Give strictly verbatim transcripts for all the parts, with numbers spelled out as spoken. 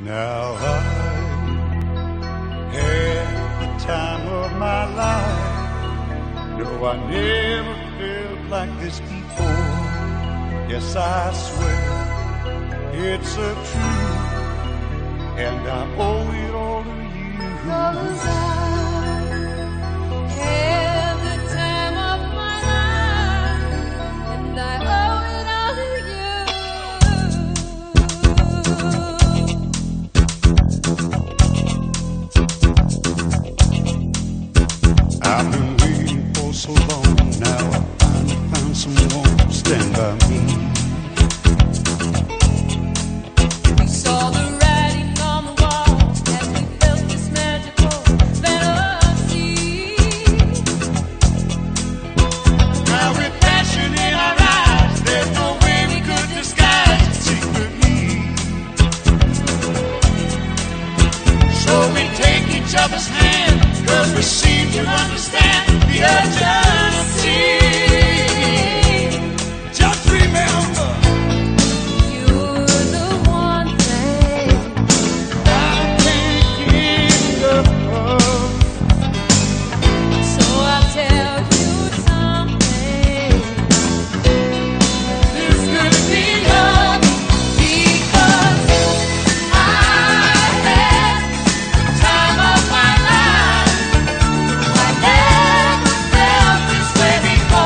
Now I had the time of my life. No, I never felt like this before. Yes, I swear it's a truth, and I owe it all to you. 'Cause I had the time of my life, and I owe it all to you. I've been waiting for so long. Now I finally found someone to stand by me. We saw the writing on the wall as we felt this magical fantasy. Now with passion in our eyes, there's no way we could disguise it secretly. So we take each other's hand, 'cause we seem to understand the urgency. Just remember, You're the one thing I can't get enough. So I'll tell you something. This could be love, Because I had the time of my life. I never felt this way before.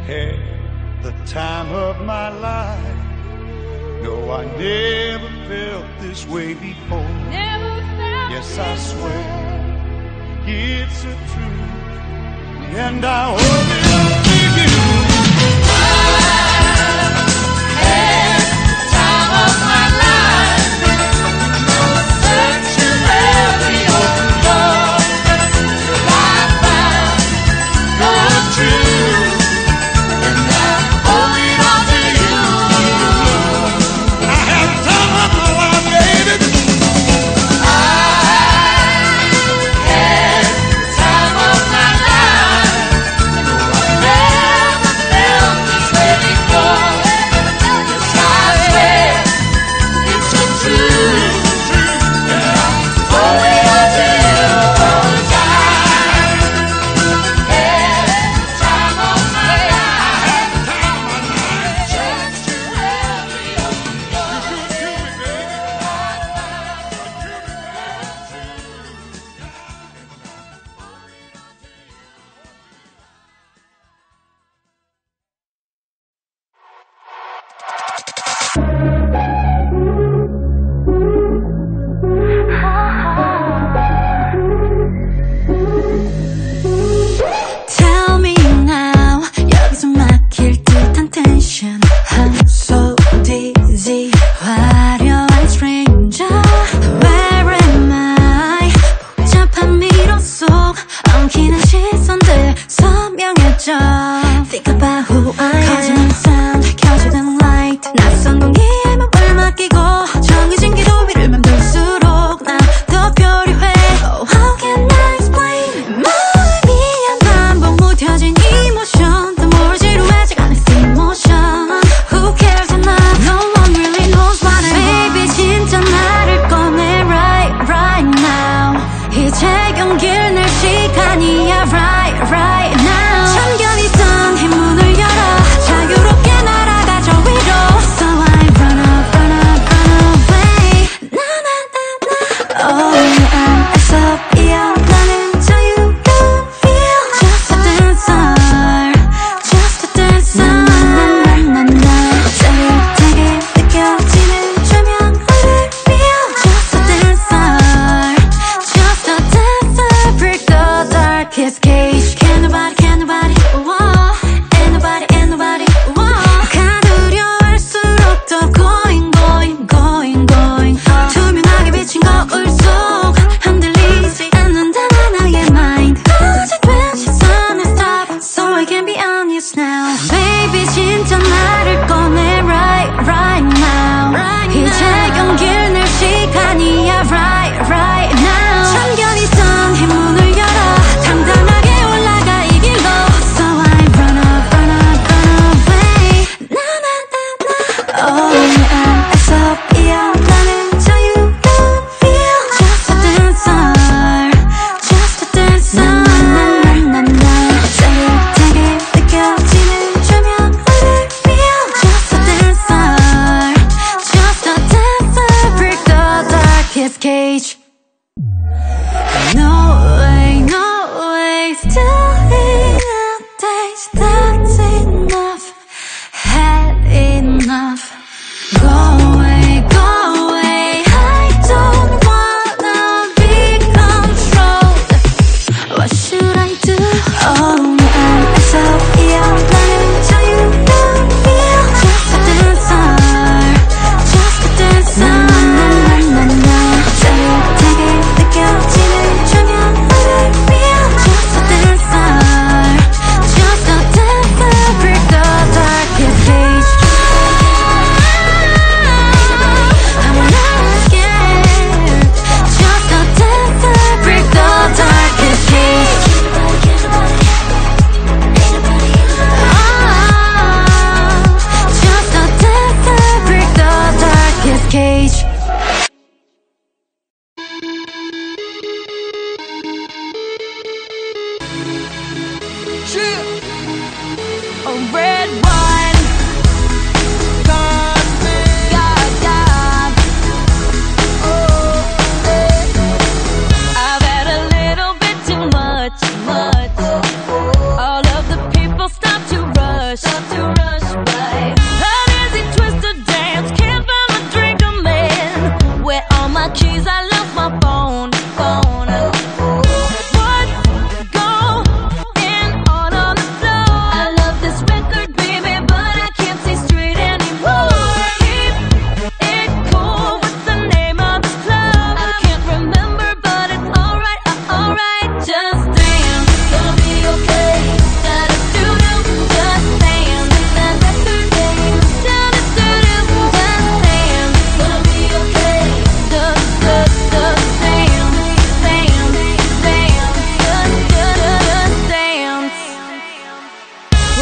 Had the time of my life. No, I never felt this way before. Never felt Yes, I this swear way. it's a truth, and I owe it up to you. I had the time of my life. Searching every open door till I found your truth, and I owe it all to you. I had the time of my life, baby. I had the time of my life. No, I never felt this way before. Yes, I swear it's the truth, and I owe it all to you. 'Cause I had the time of my life. Searched through every open door. Tell me now 여기서 막힐 듯한 텐션 I'm so dizzy 화려한 stranger Where am I 복잡한 미로 속 엉키는 시선들 선명해져 Think about who I am 커지는 sound 켜지는 light 낯선 공기에 맘을 맡기고 정해진 기도 위를 맴돌수록 난 더 표류해 Oh how can I explain 마음이 한 반복 묻혀진 emotion 더 more 지루해져가는 emotion Who cares enough No one really knows what I want Baby 진짜 나를 꺼내 right right now 이제 용기를 낼 시간이야 right right now 참견이던 이 문을 열어 자유롭게 날아가 저 위로 So I run up run up run away 나나나나 Oh I'm as up yeah 나는 자유로운 feel Just a dancer Just a dancer 나나나나 짜릿하게 느껴지는 조명을 feel Just a dancer Just a dancer Break the darkest cage Can't nobody can't nobody whoa Ain't nobody ain't nobody whoa 가두려 할수록 더 going going going going 투명하게 비친 거울 속 흔들리지 않는다는 나의 mind 고정된 시선에 stop So I can be honest now Baby 진짜 나를 꺼내 right right now 이제 용기를 낼 시간이야 right right now 참견이던 이 문을 열어 당당하게 올라가 이 길로 So I run up run up run away 나나나나 Oh I'm as up yeah 나는 자유로운 feel Just a dancer Just a dancer 나나나나 짜릿하게 느껴지는 조명을 feel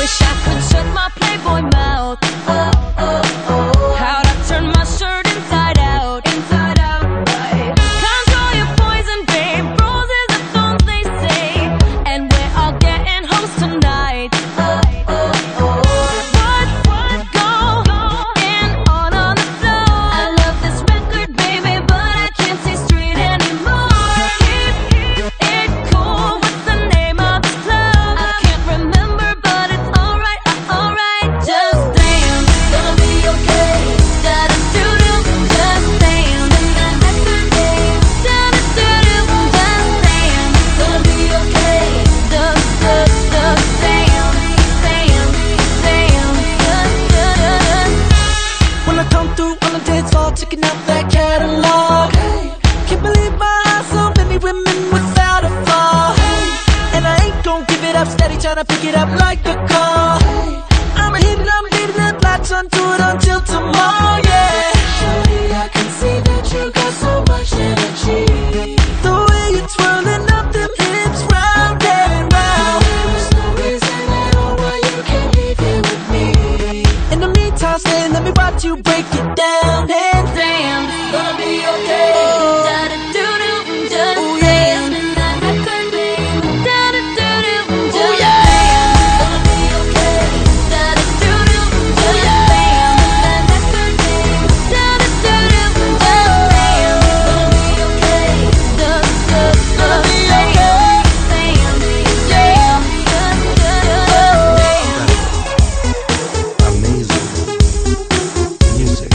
Wish I could shut my Playboy mouth. Oh, oh, oh. How'd I turn my shirt inside out? Inside out. Right. Control your poison, babe. Roses are thorns, they say. And we're all getting hoes tonight. Oh, oh, oh. What, what, go, go in on on the floor. I love this record, baby, but I can't see straight anymore. Keep, keep it cool. What's the name of this club? I can't remember, but it's alright, uh, alright. Just dance, gonna be okay. Da da do do, just dance. And that record name, da da do do, just dance. Gonna be okay. Just, just, just dance, dance, dance. Just, just. When I come through on the dance floor, checking out that catalog. Hey, can't believe my eyes, so many women without a flaw. Hey, and I ain't gon' give it up, steady tryna pick it up like a car. Hey, I'ma hit it, I'ma leave it, latch onto it until tomorrow, yeah. Shorty, I can see that you got so much energy. The way you're twirling up them hips round and round. There's no reason at all why you can't leave here with me. In the meantime, stay, let me watch you break it down and Dance, gonna be okay. da da do do, just Ooh, yeah. dance. And that record name, da da do do, just Ooh, yeah. dance. Gonna be okay. Da da do do, just dance. And that record name, da da do do, just dance. Gonna be okay. Just, just, Gonna just be dance, okay. dance, dance. Just, just, just dance. Amazing music.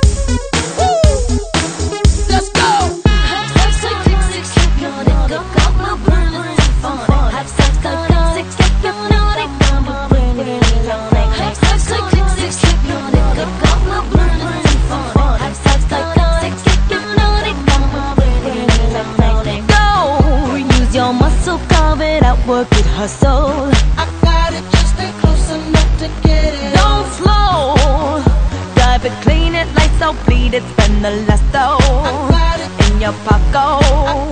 Let's go. Have sex, sex, sex, hypnotic, go, go, go, burn it fun. Have sex, sex, sex, sex, hypnotic, go, go, bring it on. Have sex, sex, sex, hypnotic, go, go, go, burn it fun. Have sex, sex, sex, hypnotic, go, go, bring it on. Go, use your muscle, carve it out, work it, hustle. I got it, just stay close enough to get it. Don't slow, drive it, clean it, lights out, bleed it, spend the last I though got it, in your pocket.